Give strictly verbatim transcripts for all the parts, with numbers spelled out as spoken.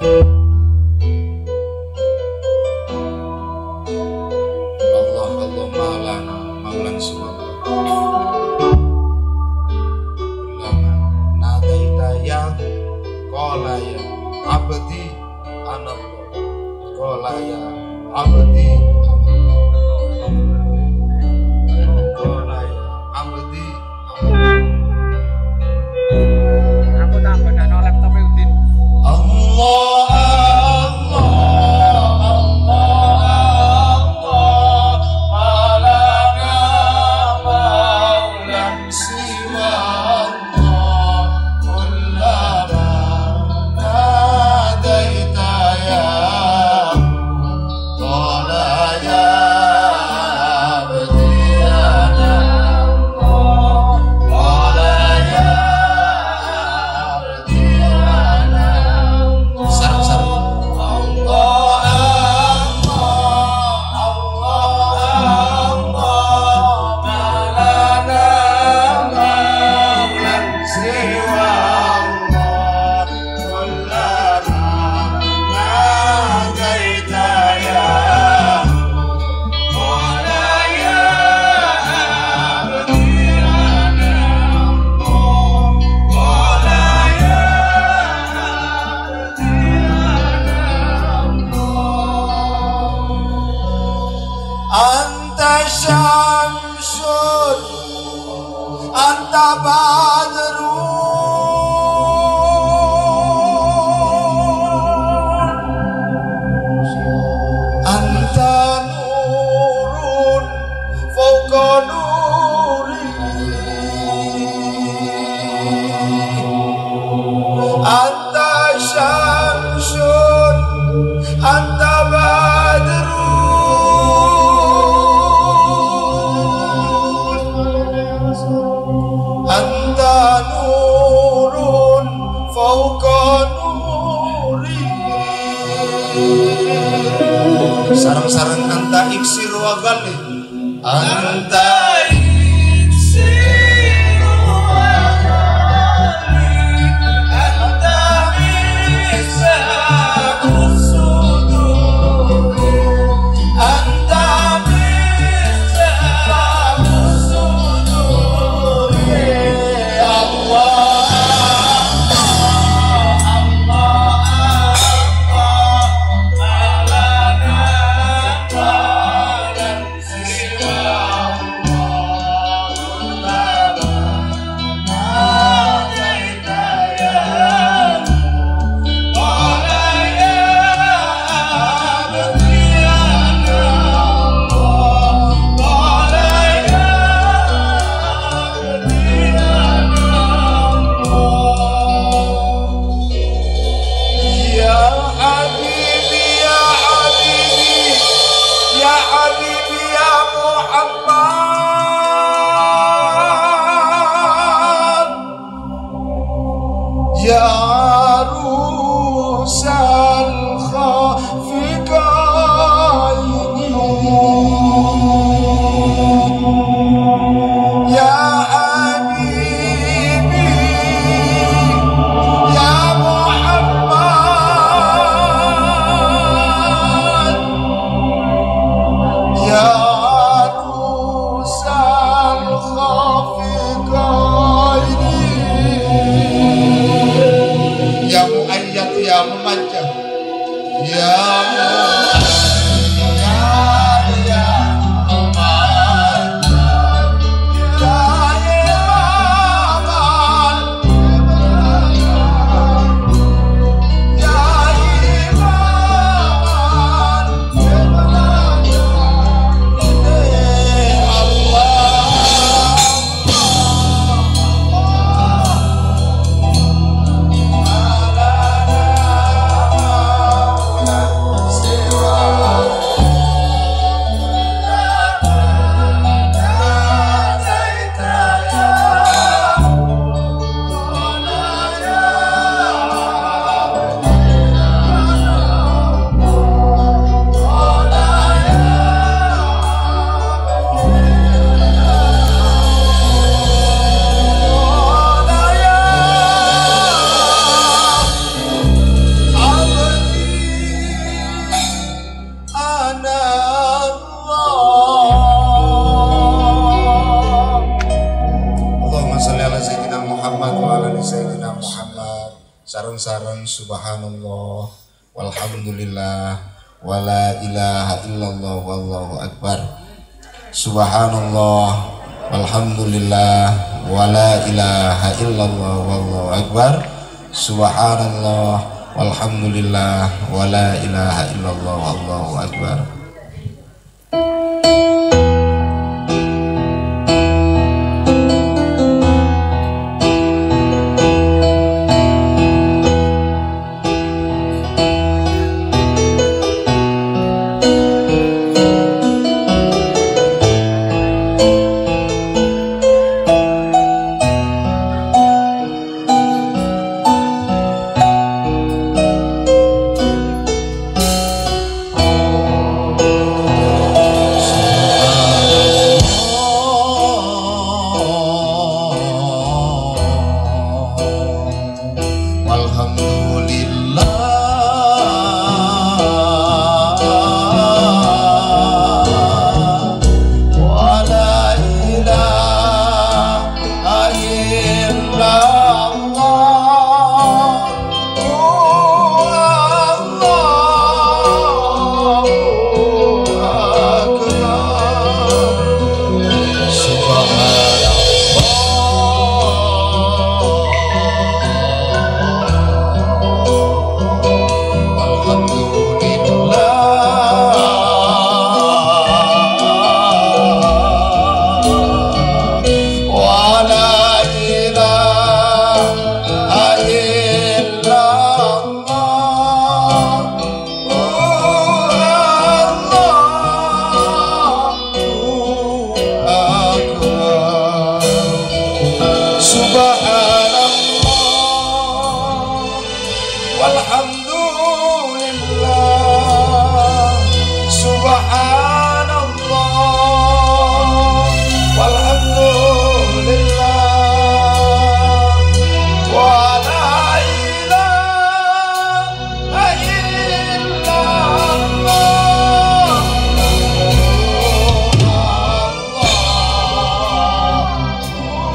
Allah Allah maulana maulan suwaka lama nadaita ya qala ya abdi anallah qala ya abdi qala ya abdi aku tak bedano laptop Udin. Allah Anta syamsun Anta badrun Anta nurun fauqa nuri Anta syamsun Anta badrun Anta nurun fauqa nuri sarang-sarang anta iksir wa gali anta iksir wa gali anta miftahus sudur anta miftahus sudur Ya rusal khafiqaini Ya habibi Ya Muhammad Ya rusal khafiqaini Ya mu'ayyad ya memanjang Ya mu'ayyad ya memanjang Ya imaman Ya imaman Allah sareng-sareng subhanallah walhamdulillah wala ilaha illallah wallahu akbar. Subhanallah walhamdulillah wala ilaha illallah wallahu akbar. Subhanallah walhamdulillah wala ilaha illallah wallahu akbar.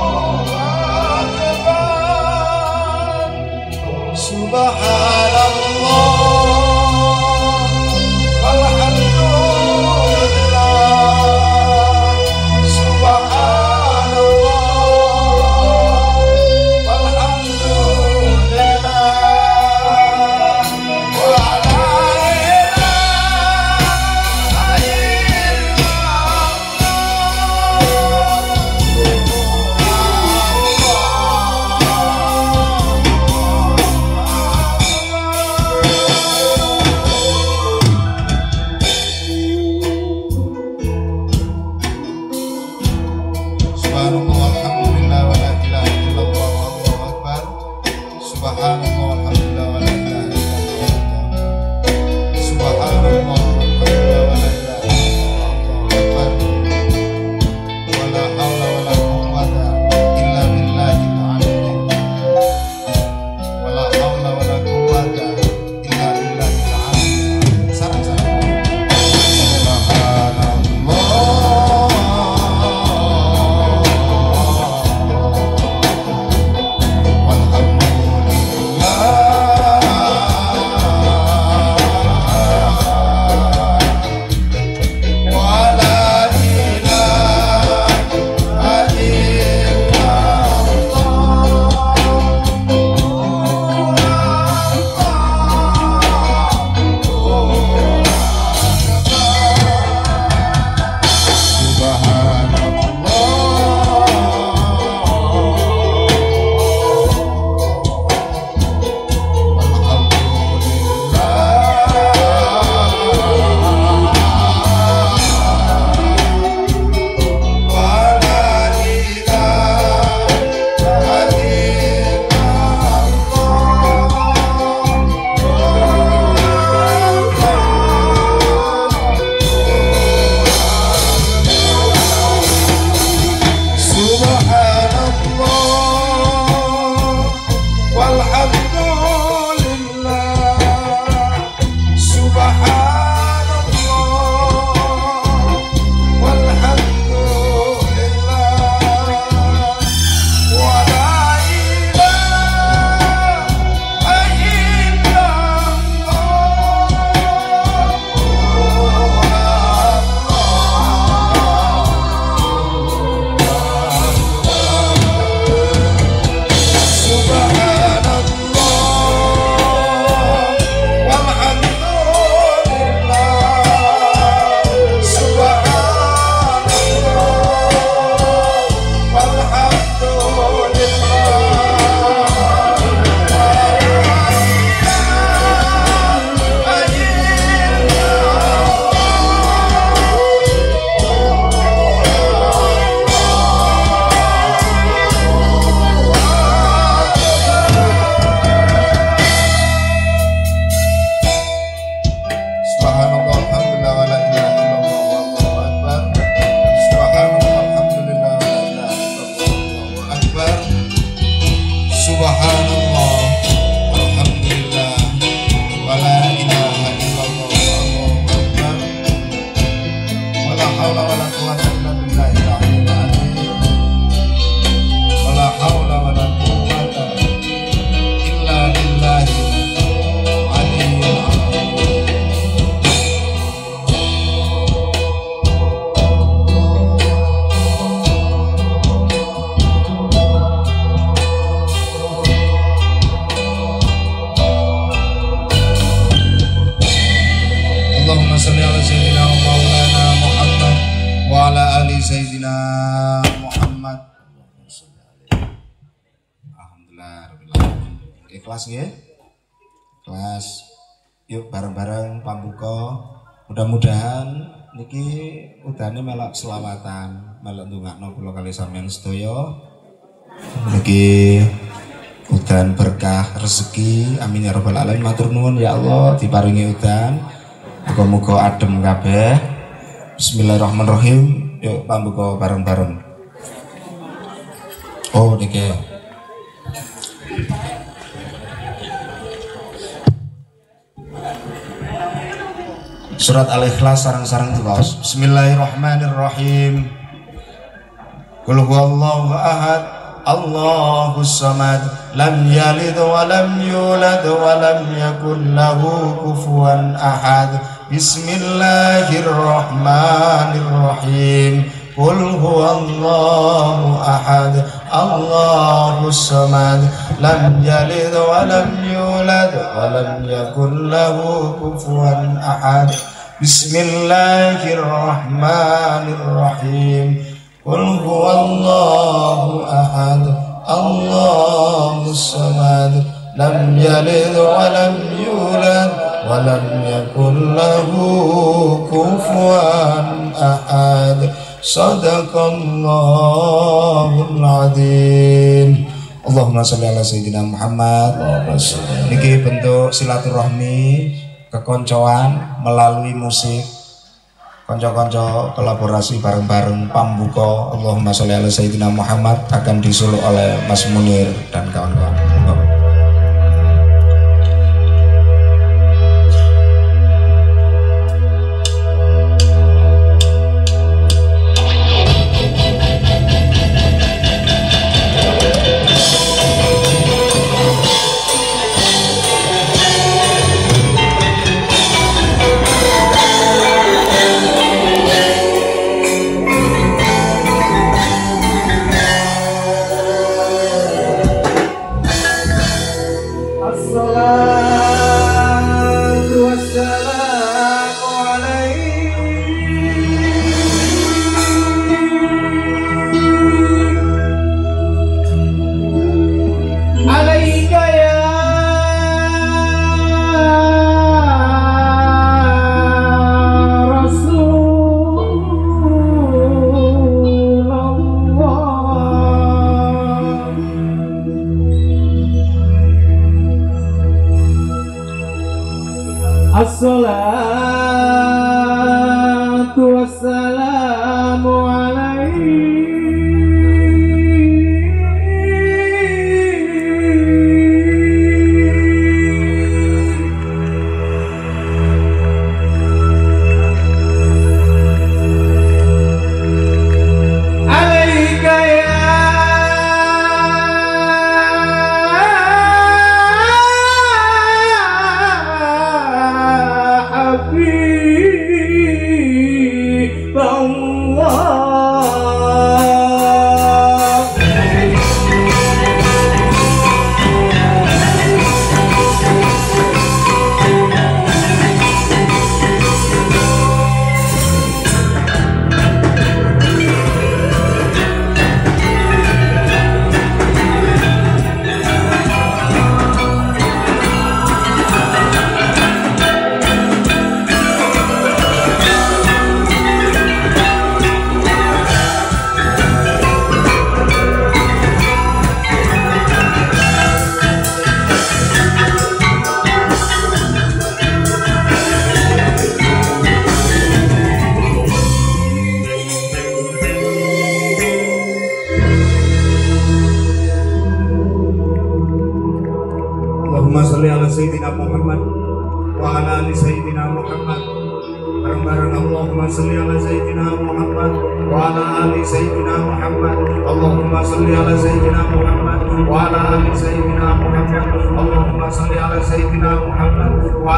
Subhanallah sholli ala sayyidina Maulana Muhammad wa ala ali sayyidina Muhammad. Alhamdulillah rabbil alamin. Ikhlas nggih? Ikhlas. Yuk bareng-bareng pambuka. Mudah-mudahan niki udane melok selawatan, melok ndongakno kula kali sampeyan sedaya. Niki udan berkah rezeki, amin ya rabbal alamin. Matur nuwun ya Allah diparingi udan. Muga-muga adem kabeh. Bismillahirrahmanirrahim. Yuk pambuka bareng-bareng. Oh niki. Surat Al-Ikhlas sarang-sarang diwaos. Bismillahirrahmanirrahim. Qul huwallahu ahad, Allahus samad, lam yalid wa lam yulad wa lam yakul lahu kufuwan ahad. Bismillahirrahmanirrahim. Qul huwallahu ahad, Allahus samad, lam yalid wa lam yulad wa lam yakul lahu kufuwan ahad. Bismillahirrahmanirrahim. Qul huwallahu ahad, Allahus samad, lam yalid wa lam yulad wa lam yakul lahu kufuwan ahad. Sadaqallahul adzim. Allahumma sholli ala sayyidina Muhammad. Niki bentuk silaturahmi kekoncoan melalui musik, konco-konco kolaborasi bareng-bareng pambuka. Allahumma sholli ala sayyidina Muhammad akan disuluk oleh Mas Munir dan kawan-kawan. Assalatu wassalamu alaihi. Sayyidina Muhammad wa ala ali Sayyidina Muhammad. Bareng-bareng Allahumma sholli ala Sayyidina Muhammad wa ala ali Sayyidina Muhammad. Allahumma sholli ala Sayyidina Muhammad wa ala ali Sayyidina Muhammad. Allahumma sholli ala Sayyidina Muhammad wa